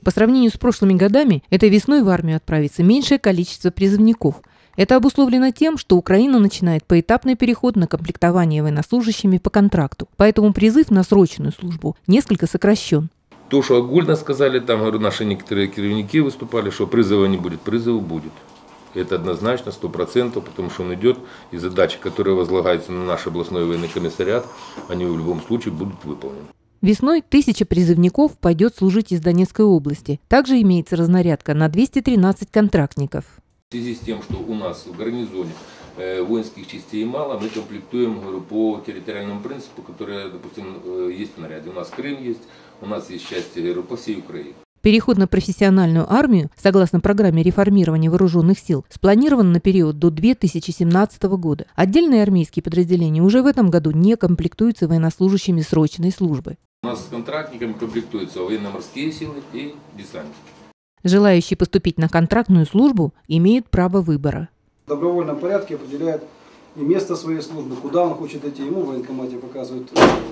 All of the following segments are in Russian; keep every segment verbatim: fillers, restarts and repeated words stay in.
По сравнению с прошлыми годами, этой весной в армию отправится меньшее количество призывников. Это обусловлено тем, что Украина начинает поэтапный переход на комплектование военнослужащими по контракту. Поэтому призыв на срочную службу несколько сокращен. То, что огульно сказали, там, говорю, наши некоторые керівники выступали, что призыва не будет, призыв будет. Это однозначно, сто процентов, потому что он идет, и задачи, которые возлагаются на наш областной военный комиссариат, они в любом случае будут выполнены. Весной тысяча призывников пойдет служить из Донецкой области. Также имеется разнарядка на двести тринадцать контрактников. В связи с тем, что у нас в гарнизоне э, воинских частей мало, мы комплектуем, говорю, по территориальному принципу, который, допустим, э, есть в наряде. У нас Крым есть, у нас есть части, говорю, по всей Украине. Переход на профессиональную армию, согласно программе реформирования вооруженных сил, спланирован на период до две тысячи семнадцатого года. Отдельные армейские подразделения уже в этом году не комплектуются военнослужащими срочной службы. У нас с контрактниками комплектуются военно-морские силы и десантники. Желающие поступить на контрактную службу имеют право выбора. В добровольном порядке определяет и место своей службы, куда он хочет идти. Ему в военкомате показывают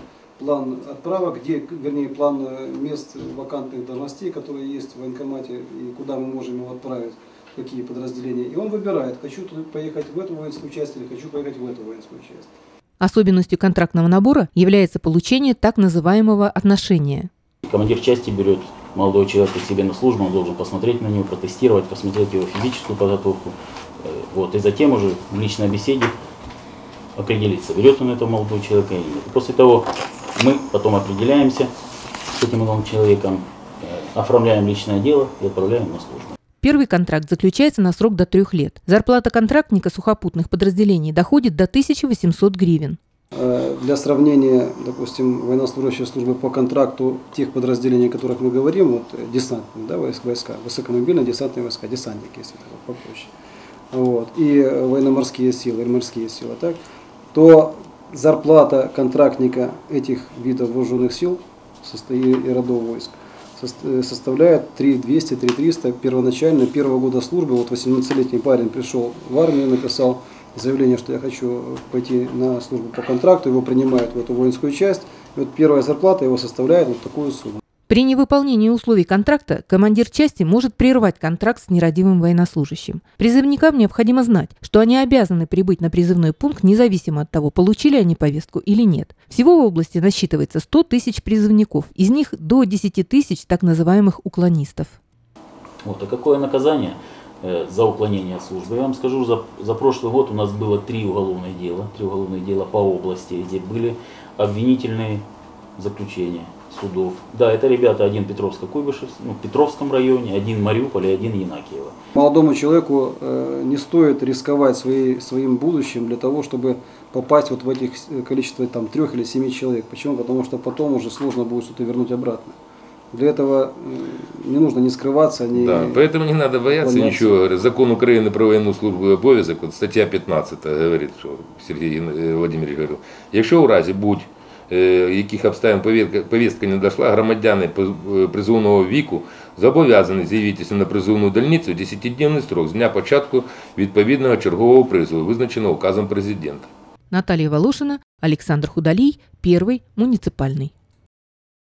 план отправок, где, вернее, план мест вакантных должностей, которые есть в военкомате, и куда мы можем его отправить, какие подразделения. И он выбирает, хочу поехать в эту воинскую часть или хочу поехать в эту воинскую часть. Особенностью контрактного набора является получение так называемого отношения. Командир части берет молодого человека к себе на службу, он должен посмотреть на него, протестировать, посмотреть его физическую подготовку. Вот, и затем уже в личной беседе определиться, берет он этого молодого человека или нет. И после того мы потом определяемся с этим молодым человеком, оформляем личное дело и отправляем на службу. Первый контракт заключается на срок до трех лет. Зарплата контрактника сухопутных подразделений доходит до тысячи восьмисот гривен. Для сравнения, допустим, военнослужащие службы по контракту тех подразделений, о которых мы говорим, вот десантные, да, войска, высокомобильные десантные войска, десантники, если так попроще, вот, и военно-морские силы, и морские силы, так, то зарплата контрактника этих видов вооруженных сил и родов войск составляет три тысячи двести — три тысячи триста первоначально, первого года службы. Вот восемнадцатилетний парень пришел в армию, написал заявление, что я хочу пойти на службу по контракту, его принимают в эту воинскую часть, и вот первая зарплата его составляет вот такую сумму. При невыполнении условий контракта командир части может прервать контракт с нерадивым военнослужащим. Призывникам необходимо знать, что они обязаны прибыть на призывной пункт независимо от того, получили они повестку или нет. Всего в области насчитывается сто тысяч призывников, из них до десяти тысяч так называемых уклонистов. Вот, а какое наказание э, за уклонение от службы? Я вам скажу, за, за прошлый год у нас было три уголовных дела, три уголовных дела по области, где были обвинительные заключения судов. Да, это ребята, один Петровско-Куйбышев, ну, в Петровском районе, один Мариуполь и один Янакиево. Молодому человеку э, не стоит рисковать своей, своим будущим для того, чтобы попасть вот в этих количество там, трех или семи человек. Почему? Потому что потом уже сложно будет что-то вернуть обратно. Для этого не нужно не скрываться, не... Да, поэтому не надо бояться планяться. ничего. Закон Украины про военную службу и обов'язок, вот стаття п'ятнадцята говорить, що Сергій Володимирович говорив, якщо у разі будь яких обставин повістка не дошла, громадяни призовного віку зобов'язані з'явитися на призовну дільницю в десятидневний строк з дня початку відповідного чергового призову, визначеного указом президента. Наталья Волошина, Александр Худолий, Первый муниципальный.